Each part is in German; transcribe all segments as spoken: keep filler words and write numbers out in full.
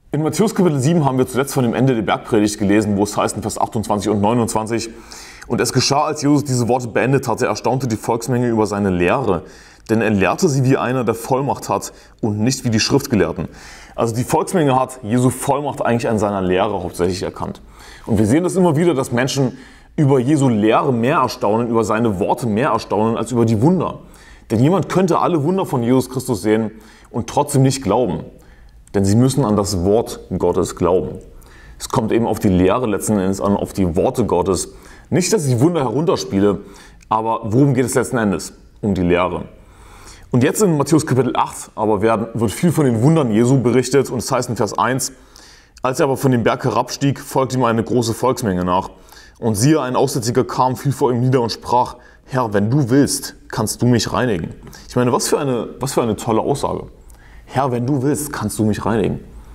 In Matthäus Kapitel sieben haben wir zuletzt von dem Ende der Bergpredigt gelesen, wo es heißt in Vers achtundzwanzig und neunundzwanzig: Und es geschah, als Jesus diese Worte beendet hatte, erstaunte die Volksmenge über seine Lehre, denn er lehrte sie wie einer, der Vollmacht hat und nicht wie die Schriftgelehrten. Also die Volksmenge hat Jesu Vollmacht eigentlich an seiner Lehre hauptsächlich erkannt. Und wir sehen das immer wieder, dass Menschen über Jesu Lehre mehr erstaunen, über seine Worte mehr erstaunen als über die Wunder. Denn jemand könnte alle Wunder von Jesus Christus sehen und trotzdem nicht glauben. Denn sie müssen an das Wort Gottes glauben. Es kommt eben auf die Lehre letzten Endes an, auf die Worte Gottes. Nicht, dass ich die Wunder herunterspiele, aber worum geht es letzten Endes? Um die Lehre. Und jetzt in Matthäus Kapitel acht aber werden, wird viel von den Wundern Jesu berichtet. Und es heißt in Vers eins: Als er aber von dem Berg herabstieg, folgte ihm eine große Volksmenge nach. Und siehe, ein Aussätziger kam, fiel vor ihm nieder und sprach: Herr, wenn du willst, kannst du mich reinigen. Ich meine, was für eine, was für eine tolle Aussage. Herr, wenn du willst, kannst du mich reinigen.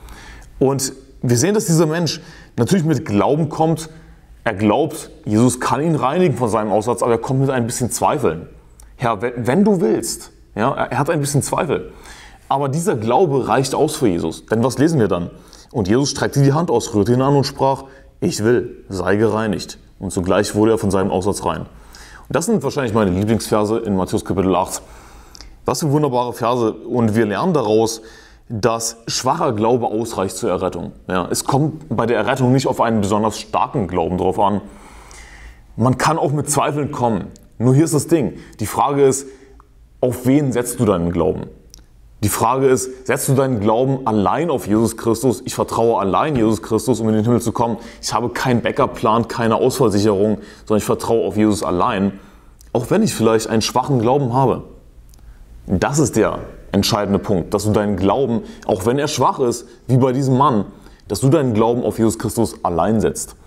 Und wir sehen, dass dieser Mensch natürlich mit Glauben kommt. Er glaubt, Jesus kann ihn reinigen von seinem Aussatz, aber er kommt mit ein bisschen Zweifeln. Herr, wenn, wenn du willst. Ja, er hat ein bisschen Zweifel. Aber dieser Glaube reicht aus für Jesus. Denn was lesen wir dann? Und Jesus streckte die Hand aus, rührte ihn an und sprach: Ich will, sei gereinigt. Und sogleich wurde er von seinem Aussatz rein. Und das sind wahrscheinlich meine Lieblingsverse in Matthäus Kapitel acht. Was für wunderbare Verse. Und wir lernen daraus, dass schwacher Glaube ausreicht zur Errettung. Ja, es kommt bei der Errettung nicht auf einen besonders starken Glauben drauf an. Man kann auch mit Zweifeln kommen. Nur hier ist das Ding. Die Frage ist, auf wen setzt du deinen Glauben? Die Frage ist, setzt du deinen Glauben allein auf Jesus Christus? Ich vertraue allein Jesus Christus, um in den Himmel zu kommen. Ich habe keinen Backup-Plan, keine Ausfallsicherung, sondern ich vertraue auf Jesus allein. Auch wenn ich vielleicht einen schwachen Glauben habe. Das ist der entscheidende Punkt, dass du deinen Glauben, auch wenn er schwach ist, wie bei diesem Mann, dass du deinen Glauben auf Jesus Christus allein setzt.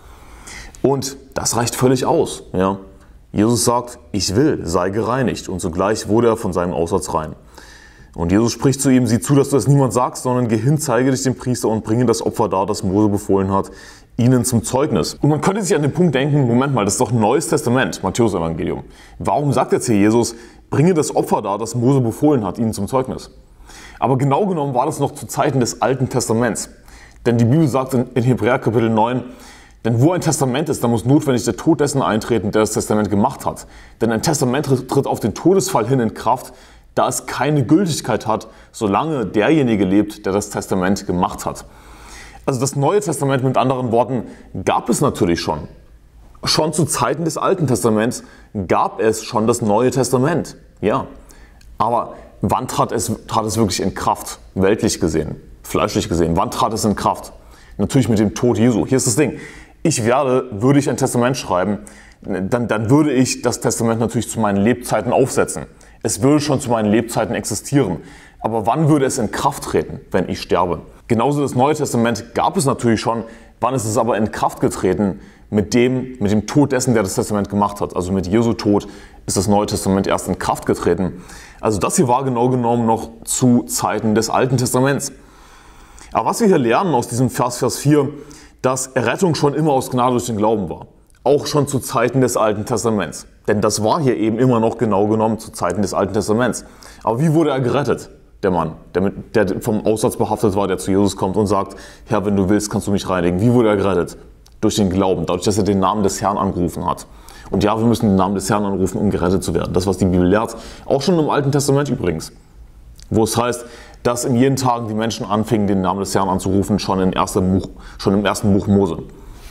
Und das reicht völlig aus. Ja? Jesus sagt: Ich will, sei gereinigt. Und sogleich wurde er von seinem Aussatz rein. Und Jesus spricht zu ihm: Sieh zu, dass du das niemand sagst, sondern geh hin, zeige dich dem Priester und bringe das Opfer dar, das Mose befohlen hat, ihnen zum Zeugnis. Und man könnte sich an den Punkt denken: Moment mal, das ist doch ein Neues Testament, Matthäus Evangelium. Warum sagt jetzt hier Jesus: Bringe das Opfer dar, das Mose befohlen hat, ihnen zum Zeugnis? Aber genau genommen war das noch zu Zeiten des Alten Testaments. Denn die Bibel sagt in Hebräer Kapitel neun: Denn wo ein Testament ist, da muss notwendig der Tod dessen eintreten, der das Testament gemacht hat. Denn ein Testament tritt auf den Todesfall hin in Kraft, da es keine Gültigkeit hat, solange derjenige lebt, der das Testament gemacht hat. Also das Neue Testament, mit anderen Worten, gab es natürlich schon. Schon zu Zeiten des Alten Testaments gab es schon das Neue Testament. Ja, aber wann trat es, trat es wirklich in Kraft, weltlich gesehen, fleischlich gesehen? Wann trat es in Kraft? Natürlich mit dem Tod Jesu. Hier ist das Ding: Ich werde, würde ich ein Testament schreiben, dann, dann würde ich das Testament natürlich zu meinen Lebzeiten aufsetzen. Es würde schon zu meinen Lebzeiten existieren. Aber wann würde es in Kraft treten, wenn ich sterbe? Genauso das Neue Testament gab es natürlich schon. Wann ist es aber in Kraft getreten? Mit dem, mit dem Tod dessen, der das Testament gemacht hat. Also mit Jesu Tod ist das Neue Testament erst in Kraft getreten. Also das hier war genau genommen noch zu Zeiten des Alten Testaments. Aber was wir hier lernen aus diesem Vers, Vers vier, dass Errettung schon immer aus Gnade durch den Glauben war. Auch schon zu Zeiten des Alten Testaments. Denn das war hier eben immer noch genau genommen zu Zeiten des Alten Testaments. Aber wie wurde er gerettet? Der Mann, der, mit, der vom Aussatz behaftet war, der zu Jesus kommt und sagt: Herr, wenn du willst, kannst du mich reinigen. Wie wurde er gerettet? Durch den Glauben, dadurch, dass er den Namen des Herrn angerufen hat. Und ja, wir müssen den Namen des Herrn anrufen, um gerettet zu werden. Das, was die Bibel lehrt, auch schon im Alten Testament übrigens. Wo es heißt, dass in jeden Tagen die Menschen anfingen, den Namen des Herrn anzurufen, schon, in ersten Buch, schon im ersten Buch Mose.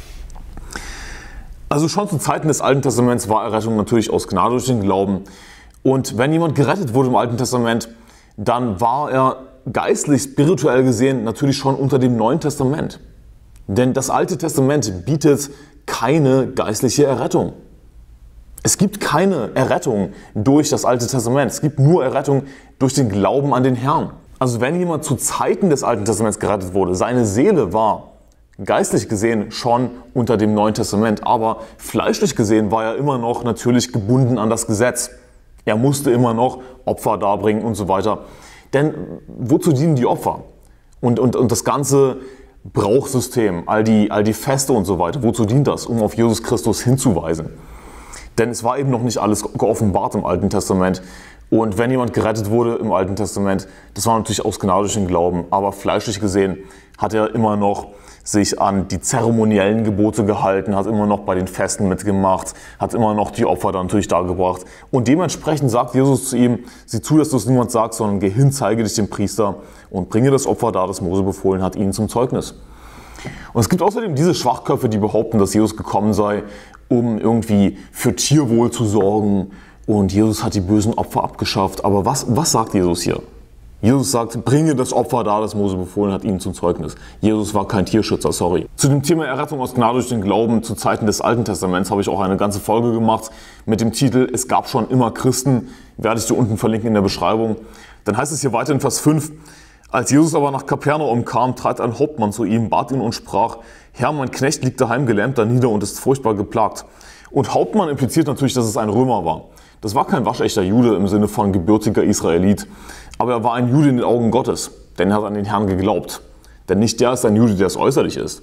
Also schon zu Zeiten des Alten Testaments war Errettung natürlich aus Gnade durch den Glauben. Und wenn jemand gerettet wurde im Alten Testament, dann war er geistlich, spirituell gesehen natürlich schon unter dem Neuen Testament. Denn das Alte Testament bietet keine geistliche Errettung. Es gibt keine Errettung durch das Alte Testament. Es gibt nur Errettung durch den Glauben an den Herrn. Also wenn jemand zu Zeiten des Alten Testaments gerettet wurde, seine Seele war geistlich gesehen schon unter dem Neuen Testament, aber fleischlich gesehen war er immer noch natürlich gebunden an das Gesetz. Er musste immer noch Opfer darbringen und so weiter. Denn wozu dienen die Opfer? Und, und, und das ganze Brauchsystem, all die, all die Feste und so weiter, wozu dient das? Um auf Jesus Christus hinzuweisen. Denn es war eben noch nicht alles geoffenbart im Alten Testament. Und wenn jemand gerettet wurde im Alten Testament, das war natürlich aus Gnade durch den Glauben, aber fleischlich gesehen hat er immer noch sich an die zeremoniellen Gebote gehalten, hat immer noch bei den Festen mitgemacht, hat immer noch die Opfer dann natürlich dargebracht. Und dementsprechend sagt Jesus zu ihm, sieh zu, dass du es niemand sagst, sondern geh hin, zeige dich dem Priester und bringe das Opfer dar, das Mose befohlen hat, ihnen zum Zeugnis. Und es gibt außerdem diese Schwachköpfe, die behaupten, dass Jesus gekommen sei, um irgendwie für Tierwohl zu sorgen und Jesus hat die bösen Opfer abgeschafft. Aber was, was sagt Jesus hier? Jesus sagt, bringe das Opfer dar, das Mose befohlen hat, ihnen zum Zeugnis. Jesus war kein Tierschützer, sorry. Zu dem Thema Errettung aus Gnade durch den Glauben zu Zeiten des Alten Testaments habe ich auch eine ganze Folge gemacht mit dem Titel Es gab schon immer Christen, werde ich dir unten verlinken in der Beschreibung. Dann heißt es hier weiter in Vers fünf, als Jesus aber nach Kapernaum kam, trat ein Hauptmann zu ihm, bat ihn und sprach, Herr, mein Knecht liegt daheim gelähmt da nieder und ist furchtbar geplagt. Und Hauptmann impliziert natürlich, dass es ein Römer war. Das war kein waschechter Jude im Sinne von gebürtiger Israelit, aber er war ein Jude in den Augen Gottes, denn er hat an den Herrn geglaubt. Denn nicht der ist ein Jude, der es äußerlich ist.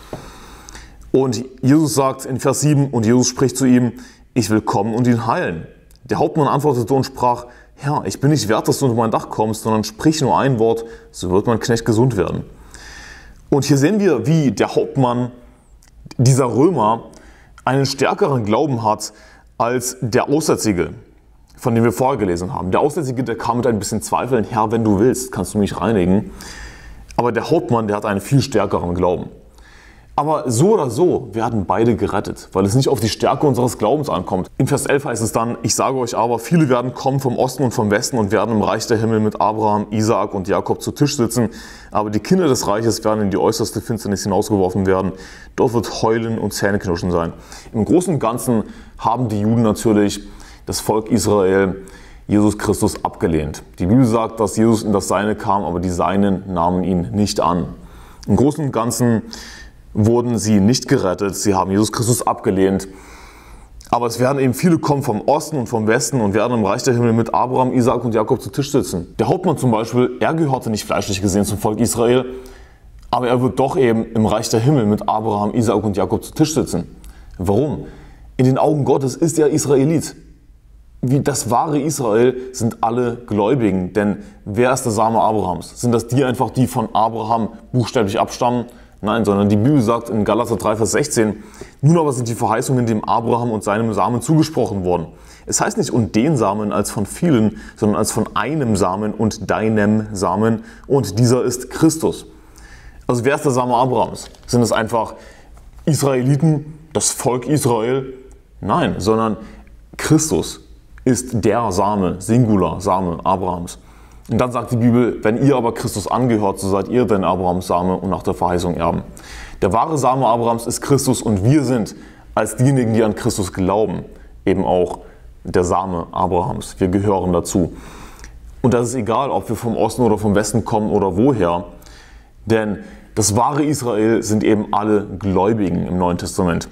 Und Jesus sagt in Vers sieben, und Jesus spricht zu ihm, ich will kommen und ihn heilen. Der Hauptmann antwortete und sprach, Herr, ich bin nicht wert, dass du unter mein Dach kommst, sondern sprich nur ein Wort, so wird mein Knecht gesund werden. Und hier sehen wir, wie der Hauptmann dieser Römer einen stärkeren Glauben hat als der Aussätzige, von dem wir vorher gelesen haben. Der Aussätzige, der kam mit ein bisschen Zweifeln, Herr, wenn du willst, kannst du mich reinigen. Aber der Hauptmann, der hat einen viel stärkeren Glauben. Aber so oder so werden beide gerettet, weil es nicht auf die Stärke unseres Glaubens ankommt. In Vers elf heißt es dann, ich sage euch aber, viele werden kommen vom Osten und vom Westen und werden im Reich der Himmel mit Abraham, Isaak und Jakob zu Tisch sitzen. Aber die Kinder des Reiches werden in die äußerste Finsternis hinausgeworfen werden. Dort wird Heulen und Zähneknirschen sein. Im Großen und Ganzen haben die Juden natürlich, das Volk Israel, Jesus Christus abgelehnt. Die Bibel sagt, dass Jesus in das Seine kam, aber die Seinen nahmen ihn nicht an. Im Großen und Ganzen wurden sie nicht gerettet, sie haben Jesus Christus abgelehnt. Aber es werden eben viele kommen vom Osten und vom Westen und werden im Reich der Himmel mit Abraham, Isaak und Jakob zu Tisch sitzen. Der Hauptmann zum Beispiel, er gehörte nicht fleischlich gesehen zum Volk Israel, aber er wird doch eben im Reich der Himmel mit Abraham, Isaak und Jakob zu Tisch sitzen. Warum? In den Augen Gottes ist er Israelit. Wie das wahre Israel sind alle Gläubigen, denn wer ist der Same Abrahams? Sind das die einfach, die von Abraham buchstäblich abstammen? Nein, sondern die Bibel sagt in Galater drei, Vers sechzehn, nun aber sind die Verheißungen dem Abraham und seinem Samen zugesprochen worden. Es heißt nicht und den Samen als von vielen, sondern als von einem Samen und deinem Samen und dieser ist Christus. Also wer ist der Same Abrahams? Sind es einfach Israeliten, das Volk Israel? Nein, sondern Christus ist der Same, Singular, Same Abrahams. Und dann sagt die Bibel, wenn ihr aber Christus angehört, so seid ihr denn Abrahams Same und nach der Verheißung Erben. Der wahre Same Abrahams ist Christus und wir sind als diejenigen, die an Christus glauben, eben auch der Same Abrahams. Wir gehören dazu. Und das ist egal, ob wir vom Osten oder vom Westen kommen oder woher, denn das wahre Israel sind eben alle Gläubigen im Neuen Testament.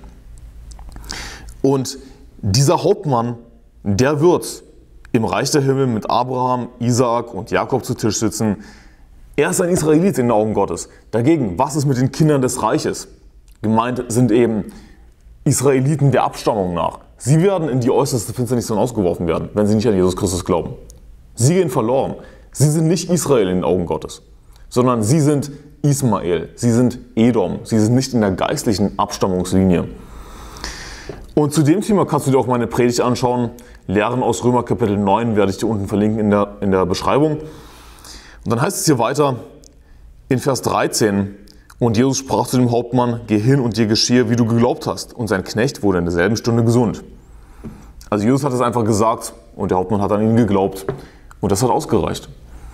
Und dieser Hauptmann, der wird im Reich der Himmel mit Abraham, Isaak und Jakob zu Tisch sitzen. Er ist ein Israelit in den Augen Gottes. Dagegen, was ist mit den Kindern des Reiches? Gemeint sind eben Israeliten der Abstammung nach. Sie werden in die äußerste Finsternis hinausgeworfen werden, wenn sie nicht an Jesus Christus glauben. Sie gehen verloren. Sie sind nicht Israel in den Augen Gottes, sondern sie sind Ismael, sie sind Edom, sie sind nicht in der geistlichen Abstammungslinie. Und zu dem Thema kannst du dir auch meine Predigt anschauen. Lehren aus Römer Kapitel neun werde ich dir unten verlinken in der, in der Beschreibung. Und dann heißt es hier weiter in Vers dreizehn, und Jesus sprach zu dem Hauptmann, geh hin und dir geschehe, wie du geglaubt hast. Und sein Knecht wurde in derselben Stunde gesund. Also Jesus hat es einfach gesagt und der Hauptmann hat an ihn geglaubt und das hat ausgereicht.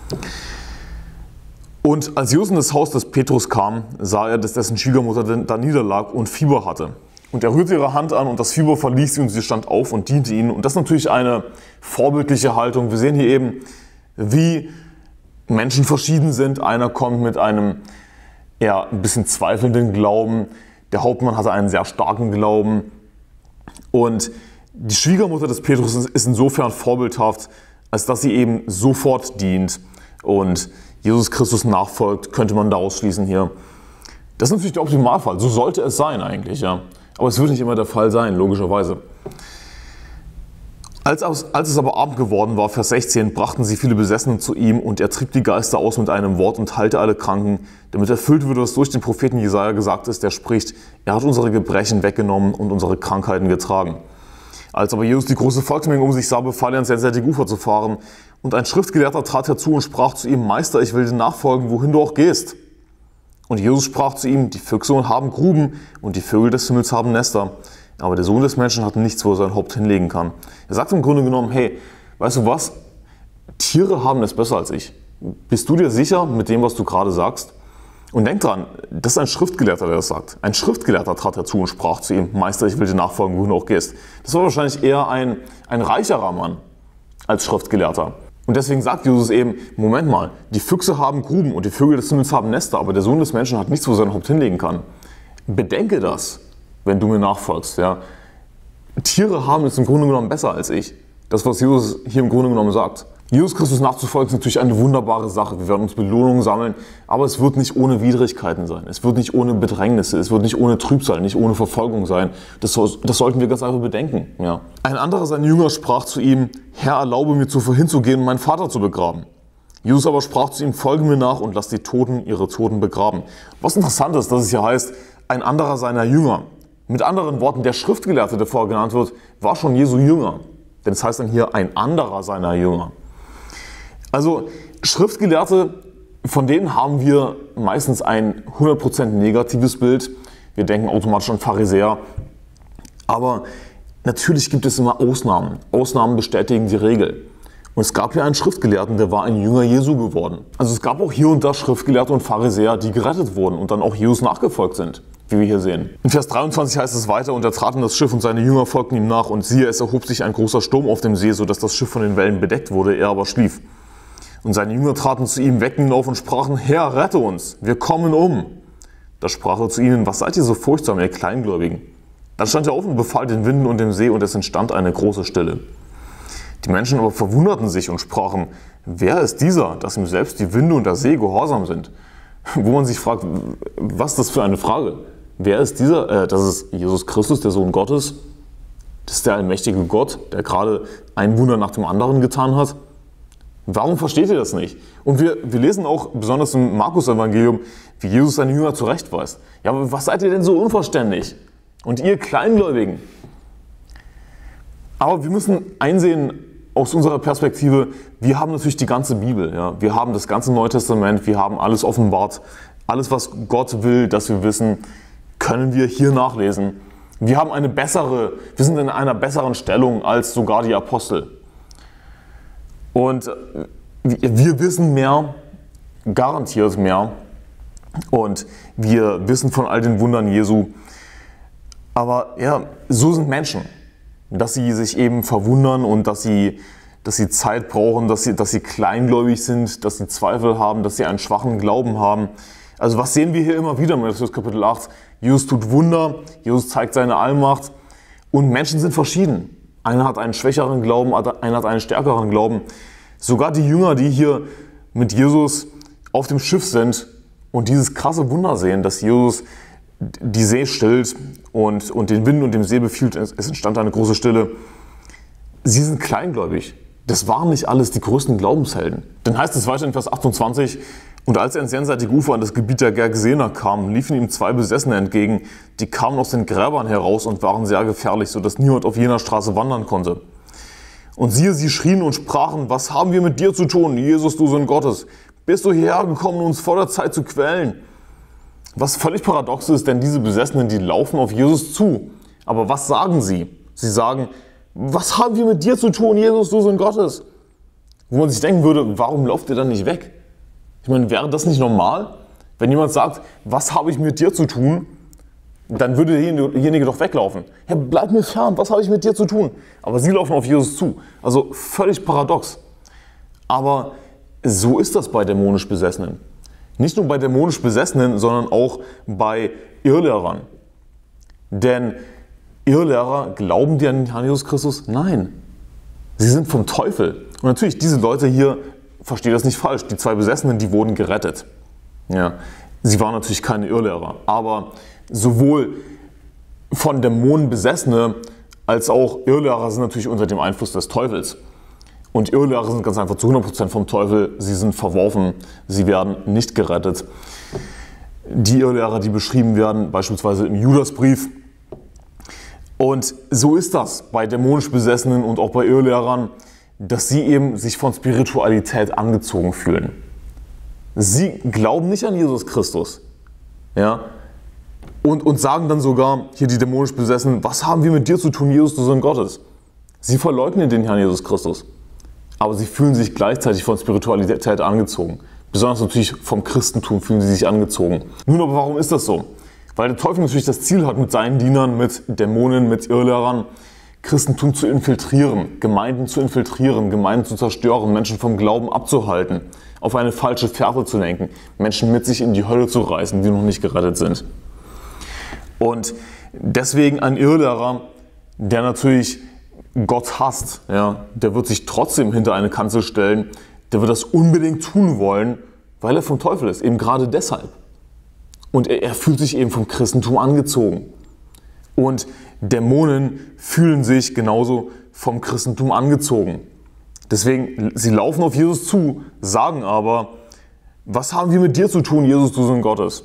Und als Jesus in das Haus des Petrus kam, sah er, dass dessen Schwiegermutter da niederlag und Fieber hatte. Und er rührte ihre Hand an und das Fieber verließ sie und sie stand auf und diente ihnen. Und das ist natürlich eine vorbildliche Haltung. Wir sehen hier eben, wie Menschen verschieden sind. Einer kommt mit einem eher ein bisschen zweifelnden Glauben. Der Hauptmann hatte einen sehr starken Glauben. Und die Schwiegermutter des Petrus ist insofern vorbildhaft, als dass sie eben sofort dient und Jesus Christus nachfolgt, könnte man daraus schließen hier. Das ist natürlich der Optimalfall. So sollte es sein eigentlich, ja. Aber es wird nicht immer der Fall sein, logischerweise. Als, als es aber Abend geworden war, Vers sechzehn, brachten sie viele Besessene zu ihm und er trieb die Geister aus mit einem Wort und heilte alle Kranken, damit erfüllt würde, was durch den Propheten Jesaja gesagt ist, der spricht, er hat unsere Gebrechen weggenommen und unsere Krankheiten getragen. Als aber Jesus die große Volksmenge um sich sah, befahl er, ans jenseitige Ufer zu fahren. Und ein Schriftgelehrter trat herzu und sprach zu ihm, Meister, ich will dir nachfolgen, wohin du auch gehst. Und Jesus sprach zu ihm, die Füchse haben Gruben und die Vögel des Himmels haben Nester. Aber der Sohn des Menschen hat nichts, wo er sein Haupt hinlegen kann. Er sagt im Grunde genommen, hey, weißt du was? Tiere haben es besser als ich. Bist du dir sicher mit dem, was du gerade sagst? Und denk dran, das ist ein Schriftgelehrter, der das sagt. Ein Schriftgelehrter trat herzu und sprach zu ihm, Meister, ich will dir nachfolgen, wohin du auch gehst. Das war wahrscheinlich eher ein, ein reicherer Mann als Schriftgelehrter. Und deswegen sagt Jesus eben, Moment mal, die Füchse haben Gruben und die Vögel des Himmels haben Nester, aber der Sohn des Menschen hat nichts, wo er sein Haupt hinlegen kann. Bedenke das, wenn du mir nachfolgst. Ja. Tiere haben es im Grunde genommen besser als ich. Das, was Jesus hier im Grunde genommen sagt. Jesus Christus nachzufolgen ist natürlich eine wunderbare Sache. Wir werden uns Belohnungen sammeln, aber es wird nicht ohne Widrigkeiten sein. Es wird nicht ohne Bedrängnisse, es wird nicht ohne Trübsal, nicht ohne Verfolgung sein. Das, das sollten wir ganz einfach bedenken. Ja. Ein anderer seiner Jünger sprach zu ihm, Herr, erlaube mir zuvor hinzugehen und meinen Vater zu begraben. Jesus aber sprach zu ihm, folge mir nach und lass die Toten ihre Toten begraben. Was interessant ist, dass es hier heißt, ein anderer seiner Jünger. Mit anderen Worten, der Schriftgelehrte, der vorher genannt wird, war schon Jesu Jünger. Denn es heißt dann hier, ein anderer seiner Jünger. Also Schriftgelehrte, von denen haben wir meistens ein hundert Prozent negatives Bild. Wir denken automatisch an Pharisäer. Aber natürlich gibt es immer Ausnahmen. Ausnahmen bestätigen die Regel. Und es gab hier einen Schriftgelehrten, der war ein Jünger Jesu geworden. Also es gab auch hier und da Schriftgelehrte und Pharisäer, die gerettet wurden und dann auch Jesus nachgefolgt sind, wie wir hier sehen. In Vers dreiundzwanzig heißt es weiter, und er trat in das Schiff und seine Jünger folgten ihm nach. Und siehe, es erhob sich ein großer Sturm auf dem See, sodass das Schiff von den Wellen bedeckt wurde, er aber schlief. Und seine Jünger traten zu ihm, weckten ihn auf und sprachen, Herr, rette uns, wir kommen um. Da sprach er zu ihnen, was seid ihr so furchtsam, ihr Kleingläubigen? Dann stand er auf und befahl den Winden und dem See, und es entstand eine große Stille. Die Menschen aber verwunderten sich und sprachen, wer ist dieser, dass ihm selbst die Winde und der See gehorsam sind? Wo man sich fragt, was ist das für eine Frage? Wer ist dieser? Äh, das ist Jesus Christus, der Sohn Gottes. Das ist der allmächtige Gott, der gerade ein Wunder nach dem anderen getan hat. Warum versteht ihr das nicht? Und wir, wir lesen auch, besonders im Markus-Evangelium, wie Jesus seine Jünger zurechtweist. Ja, aber was seid ihr denn so unverständlich? Und ihr Kleingläubigen? Aber wir müssen einsehen, aus unserer Perspektive, wir haben natürlich die ganze Bibel. Ja? Wir haben das ganze Neue Testament, wir haben alles offenbart. Alles, was Gott will, dass wir wissen, können wir hier nachlesen. Wir haben eine bessere, wir sind in einer besseren Stellung als sogar die Apostel. Und wir wissen mehr, garantiert mehr. Und wir wissen von all den Wundern Jesu. Aber ja, so sind Menschen. Dass sie sich eben verwundern und dass sie, dass sie Zeit brauchen, dass sie, dass sie kleingläubig sind, dass sie Zweifel haben, dass sie einen schwachen Glauben haben. Also was sehen wir hier immer wieder in Matthäus Kapitel acht? Jesus tut Wunder, Jesus zeigt seine Allmacht und Menschen sind verschieden. Einer hat einen schwächeren Glauben, einer hat einen stärkeren Glauben. Sogar die Jünger, die hier mit Jesus auf dem Schiff sind und dieses krasse Wunder sehen, dass Jesus die See stillt und, und den Wind und dem See befiehlt, es entstand eine große Stille. Sie sind kleingläubig. Das waren nicht alles die größten Glaubenshelden. Dann heißt es weiter in Vers achtundzwanzig, und als er ins jenseitige Ufer an das Gebiet der Gergesener kam, liefen ihm zwei Besessene entgegen, die kamen aus den Gräbern heraus und waren sehr gefährlich, sodass niemand auf jener Straße wandern konnte. Und siehe, sie schrien und sprachen, was haben wir mit dir zu tun, Jesus, du Sohn Gottes? Bist du hierher gekommen, um uns vor der Zeit zu quälen? Was völlig paradox ist, denn diese Besessenen, die laufen auf Jesus zu. Aber was sagen sie? Sie sagen, was haben wir mit dir zu tun, Jesus, du Sohn Gottes? Wo man sich denken würde, warum lauft ihr dann nicht weg? Ich meine, wäre das nicht normal? Wenn jemand sagt, was habe ich mit dir zu tun, dann würde derjenige doch weglaufen. Ja, bleib mir fern, was habe ich mit dir zu tun? Aber sie laufen auf Jesus zu. Also völlig paradox. Aber so ist das bei dämonisch Besessenen. Nicht nur bei dämonisch Besessenen, sondern auch bei Irrlehrern. Denn Irrlehrer, glauben die an Jesus Christus? Nein. Sie sind vom Teufel. Und natürlich, diese Leute hier, versteht das nicht falsch, die zwei Besessenen, die wurden gerettet. Ja, sie waren natürlich keine Irrlehrer, aber sowohl von Dämonen Besessene als auch Irrlehrer sind natürlich unter dem Einfluss des Teufels. Und Irrlehrer sind ganz einfach zu hundert Prozent vom Teufel, sie sind verworfen, sie werden nicht gerettet. Die Irrlehrer, die beschrieben werden, beispielsweise im Judasbrief. Und so ist das bei dämonisch Besessenen und auch bei Irrlehrern, dass sie eben sich von Spiritualität angezogen fühlen. Sie glauben nicht an Jesus Christus. Ja? Und, und sagen dann sogar, hier die dämonisch Besessenen, was haben wir mit dir zu tun, Jesus, du Sohn Gottes? Sie verleugnen den Herrn Jesus Christus. Aber sie fühlen sich gleichzeitig von Spiritualität angezogen. Besonders natürlich vom Christentum fühlen sie sich angezogen. Nun aber, warum ist das so? Weil der Teufel natürlich das Ziel hat, mit seinen Dienern, mit Dämonen, mit Irrlehrern, Christentum zu infiltrieren, Gemeinden zu infiltrieren, Gemeinden zu zerstören, Menschen vom Glauben abzuhalten, auf eine falsche Fährte zu lenken, Menschen mit sich in die Hölle zu reißen, die noch nicht gerettet sind. Und deswegen ein Irrlehrer, der natürlich Gott hasst, ja, der wird sich trotzdem hinter eine Kanzel stellen, der wird das unbedingt tun wollen, weil er vom Teufel ist, eben gerade deshalb. Und er, er fühlt sich eben vom Christentum angezogen. Und Dämonen fühlen sich genauso vom Christentum angezogen. Deswegen, sie laufen auf Jesus zu, sagen aber, was haben wir mit dir zu tun, Jesus, du Sohn Gottes?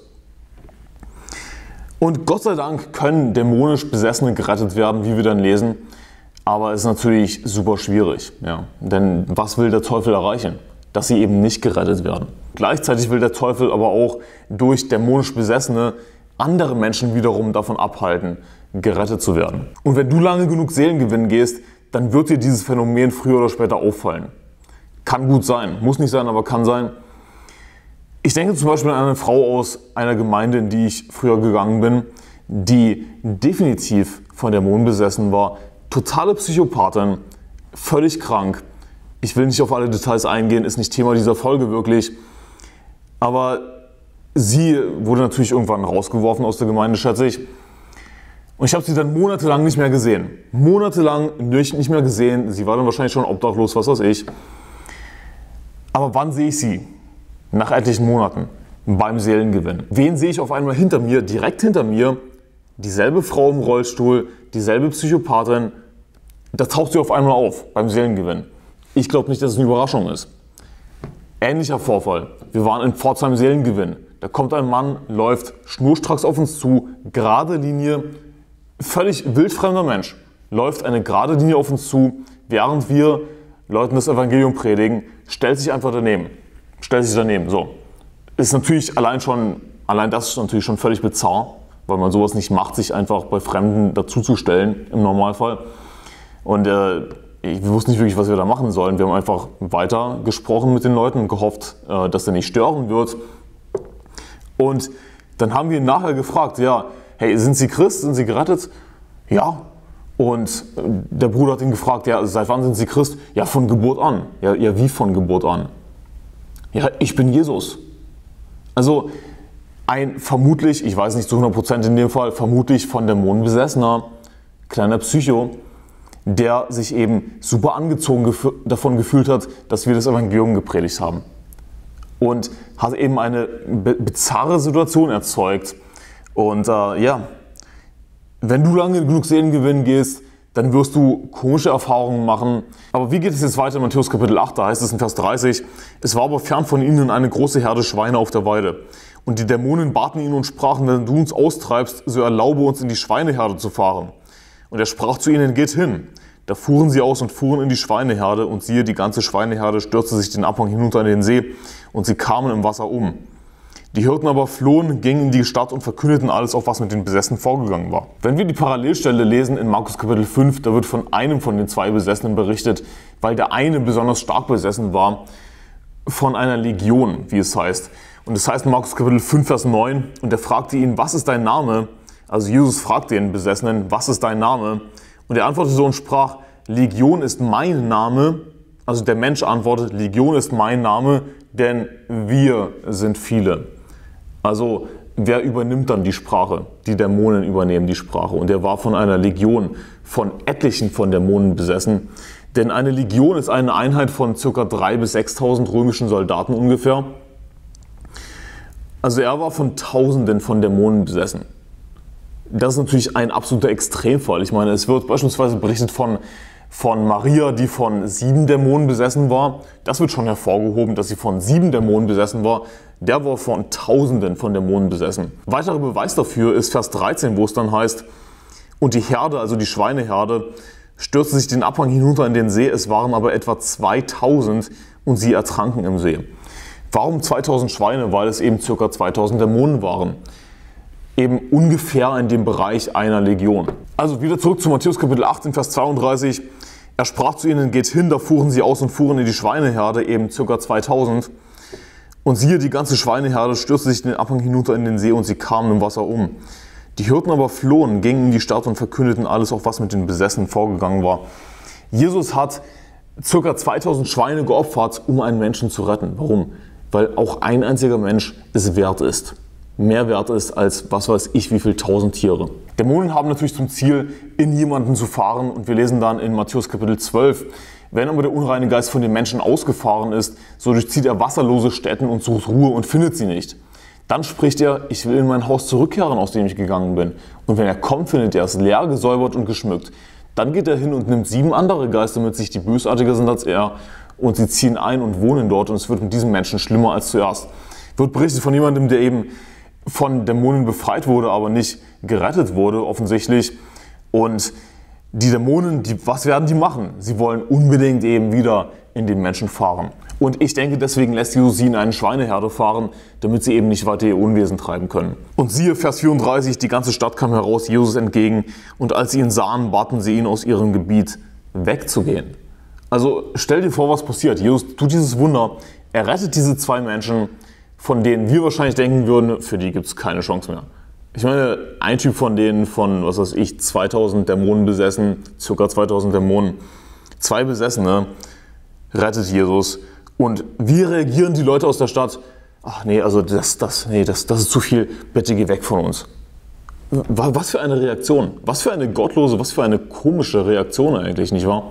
Und Gott sei Dank können dämonisch Besessene gerettet werden, wie wir dann lesen. Aber es ist natürlich super schwierig. Ja. Denn was will der Teufel erreichen? Dass sie eben nicht gerettet werden. Gleichzeitig will der Teufel aber auch durch dämonisch Besessene andere Menschen wiederum davon abhalten, gerettet zu werden. Und wenn du lange genug Seelengewinn gehst, dann wird dir dieses Phänomen früher oder später auffallen. Kann gut sein, muss nicht sein, aber kann sein. Ich denke zum Beispiel an eine Frau aus einer Gemeinde, in die ich früher gegangen bin, die definitiv von Dämonen besessen war, totale Psychopathin, völlig krank. Ich will nicht auf alle Details eingehen, ist nicht Thema dieser Folge wirklich. Aber sie wurde natürlich irgendwann rausgeworfen aus der Gemeinde, schätze ich. Und ich habe sie dann monatelang nicht mehr gesehen. Monatelang nicht, nicht mehr gesehen. Sie war dann wahrscheinlich schon obdachlos, was weiß ich. Aber wann sehe ich sie? Nach etlichen Monaten. Beim Seelengewinn. Wen sehe ich auf einmal hinter mir? Direkt hinter mir. Dieselbe Frau im Rollstuhl, dieselbe Psychopathin. Da taucht sie auf einmal auf beim Seelengewinn. Ich glaube nicht, dass es eine Überraschung ist. Ähnlicher Vorfall. Wir waren in Pforzheim Seelengewinn. Da kommt ein Mann, läuft schnurstracks auf uns zu, gerade Linie, völlig wildfremder Mensch, läuft eine gerade Linie auf uns zu, während wir Leuten das Evangelium predigen, stellt sich einfach daneben. Stellt sich daneben, so. Ist natürlich allein schon, allein das ist natürlich schon völlig bizarr, weil man sowas nicht macht, sich einfach bei Fremden dazuzustellen, im Normalfall. Und äh, wir wussten nicht wirklich, was wir da machen sollen. Wir haben einfach weiter gesprochen mit den Leuten und gehofft, äh, dass der nicht stören wird. Und dann haben wir ihn nachher gefragt, ja, hey, sind Sie Christ, sind Sie gerettet? Ja. Und der Bruder hat ihn gefragt, ja, seit wann sind Sie Christ? Ja, von Geburt an. Ja, ja, wie von Geburt an? Ja, ich bin Jesus. Also ein vermutlich, ich weiß nicht zu hundert Prozent in dem Fall, vermutlich von Dämonen besessener kleiner Psycho, der sich eben super angezogen gef- davon gefühlt hat, dass wir das Evangelium gepredigt haben. Und hat eben eine be- bizarre Situation erzeugt. Und äh, ja, wenn du lange genug Seelengewinn gehst, dann wirst du komische Erfahrungen machen. Aber wie geht es jetzt weiter in Matthäus Kapitel acht? Da heißt es in Vers dreißig, es war aber fern von ihnen eine große Herde Schweine auf der Weide. Und die Dämonen baten ihn und sprachen, wenn du uns austreibst, so erlaube uns in die Schweineherde zu fahren. Und er sprach zu ihnen, geht hin. Da fuhren sie aus und fuhren in die Schweineherde und siehe, die ganze Schweineherde stürzte sich den Abhang hinunter in den See und sie kamen im Wasser um. Die Hirten aber flohen, gingen in die Stadt und verkündeten alles, auf was mit den Besessenen vorgegangen war. Wenn wir die Parallelstelle lesen in Markus Kapitel fünf, da wird von einem von den zwei Besessenen berichtet, weil der eine besonders stark besessen war, von einer Legion, wie es heißt. Und es heißt in Markus Kapitel fünf, Vers neun, und er fragte ihn, was ist dein Name? Also Jesus fragt den Besessenen, was ist dein Name? Und er antwortete so und sprach, Legion ist mein Name. Also der Mensch antwortet, Legion ist mein Name, denn wir sind viele. Also wer übernimmt dann die Sprache? Die Dämonen übernehmen die Sprache. Und er war von einer Legion, von etlichen von Dämonen besessen. Denn eine Legion ist eine Einheit von ca. dreitausend bis sechstausend römischen Soldaten ungefähr. Also er war von Tausenden von Dämonen besessen. Das ist natürlich ein absoluter Extremfall. Ich meine, es wird beispielsweise berichtet von, von Maria, die von sieben Dämonen besessen war. Das wird schon hervorgehoben, dass sie von sieben Dämonen besessen war. Der war von Tausenden von Dämonen besessen. Weiterer Beweis dafür ist Vers dreizehn, wo es dann heißt: Und die Herde, also die Schweineherde, stürzte sich den Abhang hinunter in den See. Es waren aber etwa zweitausend und sie ertranken im See. Warum zweitausend Schweine? Weil es eben ca. zweitausend Dämonen waren. Eben ungefähr in dem Bereich einer Legion. Also wieder zurück zu Matthäus Kapitel acht in Vers zweiunddreißig. Er sprach zu ihnen: Geht hin, da fuhren sie aus und fuhren in die Schweineherde, eben ca. zweitausend. Und siehe, die ganze Schweineherde stürzte sich den Abhang hinunter in den See und sie kamen im Wasser um. Die Hirten aber flohen, gingen in die Stadt und verkündeten alles, auch was mit den Besessenen vorgegangen war. Jesus hat ca. zweitausend Schweine geopfert, um einen Menschen zu retten. Warum? Weil auch ein einziger Mensch es wert ist. Mehr wert ist als was weiß ich wie viel tausend Tiere. Dämonen haben natürlich zum Ziel, in jemanden zu fahren, und wir lesen dann in Matthäus Kapitel zwölf, wenn aber der unreine Geist von den Menschen ausgefahren ist, so durchzieht er wasserlose Stätten und sucht Ruhe und findet sie nicht. Dann spricht er: Ich will in mein Haus zurückkehren, aus dem ich gegangen bin. Und wenn er kommt, findet er es leer, gesäubert und geschmückt. Dann geht er hin und nimmt sieben andere Geister mit sich, die bösartiger sind als er, und sie ziehen ein und wohnen dort, und es wird mit diesem Menschen schlimmer als zuerst. Wird berichtet von jemandem, der eben von Dämonen befreit wurde, aber nicht gerettet wurde, offensichtlich. Und die Dämonen, die, was werden die machen? Sie wollen unbedingt eben wieder in den Menschen fahren. Und ich denke, deswegen lässt Jesus sie in eine Schweineherde fahren, damit sie eben nicht weiter ihr Unwesen treiben können. Und siehe, Vers vierunddreißig, die ganze Stadt kam heraus Jesus entgegen, und als sie ihn sahen, baten sie ihn, aus ihrem Gebiet wegzugehen. Also stell dir vor, was passiert. Jesus tut dieses Wunder, er rettet diese zwei Menschen, von denen wir wahrscheinlich denken würden, für die gibt es keine Chance mehr. Ich meine, ein Typ von denen von, was weiß ich, zweitausend Dämonen besessen, ca. zweitausend Dämonen, zwei Besessene, rettet Jesus. Und wie reagieren die Leute aus der Stadt? Ach nee, also das, das, nee, das, das ist zu viel, bitte geh weg von uns. Was für eine Reaktion, was für eine gottlose, was für eine komische Reaktion eigentlich, nicht wahr?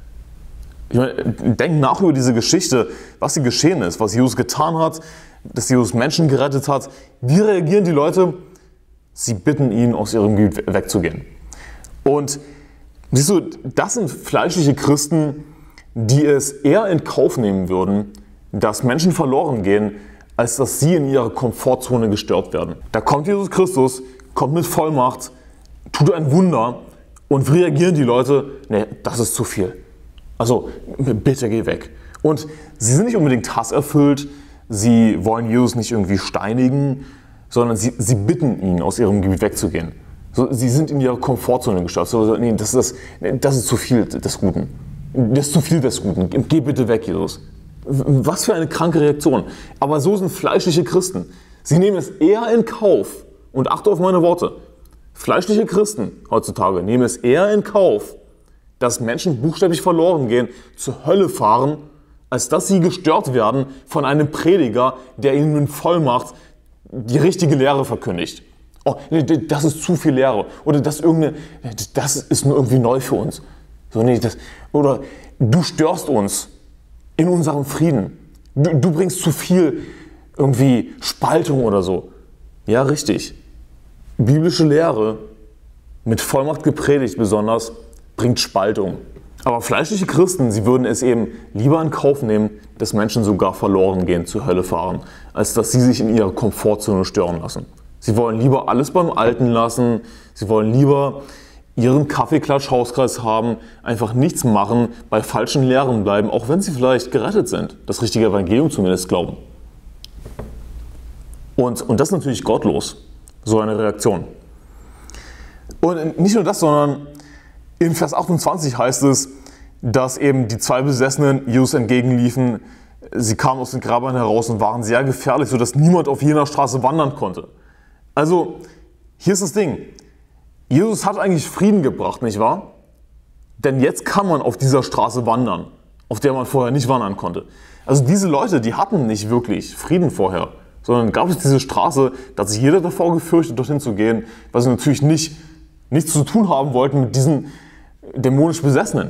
Ich meine, denk nach über diese Geschichte, was hier geschehen ist, was Jesus getan hat, dass Jesus Menschen gerettet hat. Wie reagieren die Leute? Sie bitten ihn, aus ihrem Gebiet wegzugehen. Und siehst du, das sind fleischliche Christen, die es eher in Kauf nehmen würden, dass Menschen verloren gehen, als dass sie in ihrer Komfortzone gestört werden. Da kommt Jesus Christus, kommt mit Vollmacht, tut ein Wunder, und wie reagieren die Leute? Nee, das ist zu viel. Also bitte geh weg. Und sie sind nicht unbedingt hasserfüllt, sie wollen Jesus nicht irgendwie steinigen, sondern sie, sie bitten ihn, aus ihrem Gebiet wegzugehen. So, sie sind in ihrer Komfortzone gestört. So, nee, das, ist, das ist zu viel des Guten. Das ist zu viel des Guten. Geh bitte weg, Jesus. Was für eine kranke Reaktion. Aber so sind fleischliche Christen. Sie nehmen es eher in Kauf. Und achte auf meine Worte. Fleischliche Christen heutzutage nehmen es eher in Kauf, dass Menschen buchstäblich verloren gehen, zur Hölle fahren, als dass sie gestört werden von einem Prediger, der ihnen in Vollmacht die richtige Lehre verkündigt. Oh, das ist zu viel Lehre. Oder das, irgendeine, das ist nur irgendwie neu für uns. So, nee, das, oder du störst uns in unserem Frieden. Du, du bringst zu viel irgendwie Spaltung oder so. Ja, richtig. Biblische Lehre, mit Vollmacht gepredigt besonders, bringt Spaltung. Aber fleischliche Christen, sie würden es eben lieber in Kauf nehmen, dass Menschen sogar verloren gehen, zur Hölle fahren, als dass sie sich in ihrer Komfortzone stören lassen. Sie wollen lieber alles beim Alten lassen, sie wollen lieber ihren Kaffeeklatsch-Hauskreis haben, einfach nichts machen, bei falschen Lehren bleiben, auch wenn sie vielleicht gerettet sind, das richtige Evangelium zumindest glauben. Und, und das ist natürlich gottlos, so eine Reaktion. Und nicht nur das, sondern in Vers achtundzwanzig heißt es, dass eben die zwei Besessenen Jesus entgegenliefen. Sie kamen aus den Grabern heraus und waren sehr gefährlich, sodass niemand auf jener Straße wandern konnte. Also, hier ist das Ding. Jesus hat eigentlich Frieden gebracht, nicht wahr? Denn jetzt kann man auf dieser Straße wandern, auf der man vorher nicht wandern konnte. Also diese Leute, die hatten nicht wirklich Frieden vorher, sondern gab es diese Straße, da hat sich jeder davor gefürchtet, dorthin zu gehen, weil sie natürlich nicht, nichts zu tun haben wollten mit diesen dämonisch Besessenen.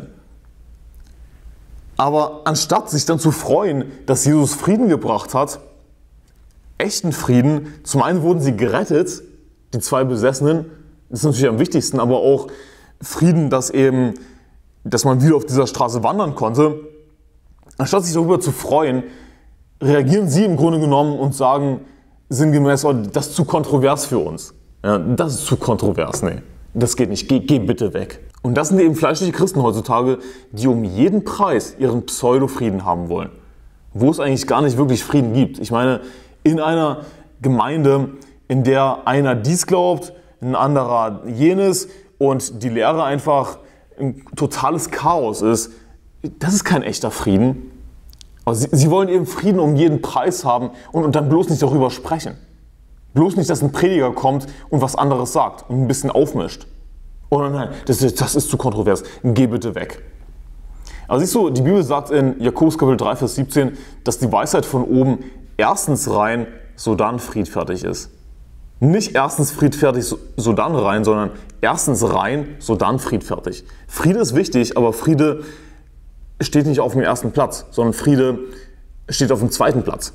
Aber anstatt sich dann zu freuen, dass Jesus Frieden gebracht hat, echten Frieden, zum einen wurden sie gerettet, die zwei Besessenen, Das ist natürlich am wichtigsten, aber auch Frieden, dass eben, dass man wieder auf dieser Straße wandern konnte. Anstatt sich darüber zu freuen, reagieren sie im Grunde genommen und sagen sinngemäß, oh, das ist zu kontrovers für uns. Ja, das ist zu kontrovers, nee, das geht nicht, geh, geh bitte weg. Und das sind eben fleischliche Christen heutzutage, die um jeden Preis ihren Pseudo-Frieden haben wollen. Wo es eigentlich gar nicht wirklich Frieden gibt. Ich meine, in einer Gemeinde, in der einer dies glaubt, ein anderer jenes und die Lehre einfach ein totales Chaos ist, das ist kein echter Frieden. Aber sie, sie wollen eben Frieden um jeden Preis haben und, und dann bloß nicht darüber sprechen. Bloß nicht, dass ein Prediger kommt und was anderes sagt und ein bisschen aufmischt. Oder nein, das, das ist zu kontrovers, geh bitte weg. Also siehst du, die Bibel sagt in Jakobus Kapitel drei, Vers siebzehn, dass die Weisheit von oben erstens rein, sodann friedfertig ist. Nicht erstens friedfertig, sodann rein, sondern erstens rein, sodann friedfertig. Friede ist wichtig, aber Friede steht nicht auf dem ersten Platz, sondern Friede steht auf dem zweiten Platz.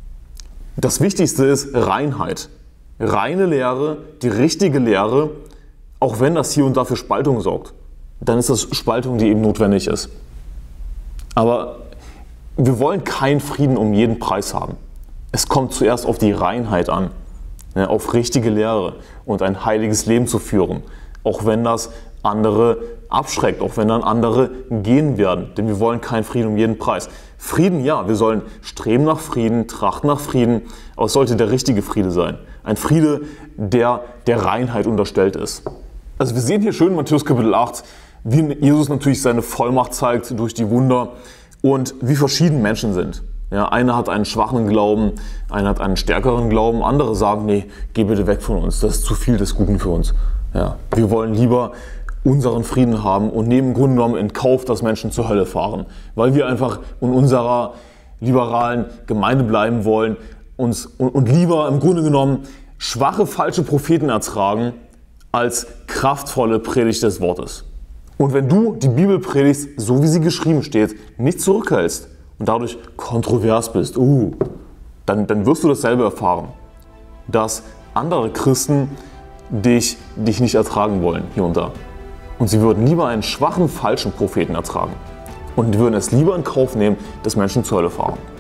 Das Wichtigste ist Reinheit. Reine Lehre, die richtige Lehre, auch wenn das hier und da für Spaltung sorgt. Dann ist das Spaltung, die eben notwendig ist. Aber wir wollen keinen Frieden um jeden Preis haben. Es kommt zuerst auf die Reinheit an, auf richtige Lehre und ein heiliges Leben zu führen, auch wenn das andere abschreckt, auch wenn dann andere gehen werden. Denn wir wollen keinen Frieden um jeden Preis. Frieden, ja, wir sollen streben nach Frieden, trachten nach Frieden, aber es sollte der richtige Friede sein. Ein Friede, der der Reinheit unterstellt ist. Also wir sehen hier schön in Matthäus Kapitel acht, wie Jesus natürlich seine Vollmacht zeigt durch die Wunder und wie verschieden Menschen sind. Ja, einer hat einen schwachen Glauben, einer hat einen stärkeren Glauben, andere sagen, nee, geh bitte weg von uns, das ist zu viel des Guten für uns. Ja, wir wollen lieber unseren Frieden haben und nehmen im Grunde genommen in Kauf, dass Menschen zur Hölle fahren, weil wir einfach in unserer liberalen Gemeinde bleiben wollen uns, und, und lieber im Grunde genommen schwache, falsche Propheten ertragen, als kraftvolle Predigt des Wortes. Und wenn du die Bibel predigst, so wie sie geschrieben steht, nicht zurückhältst und dadurch kontrovers bist, uh, dann, dann wirst du dasselbe erfahren, dass andere Christen dich, dich nicht ertragen wollen, hier und da. Und sie würden lieber einen schwachen, falschen Propheten ertragen und würden es lieber in Kauf nehmen, dass Menschen zur Hölle fahren.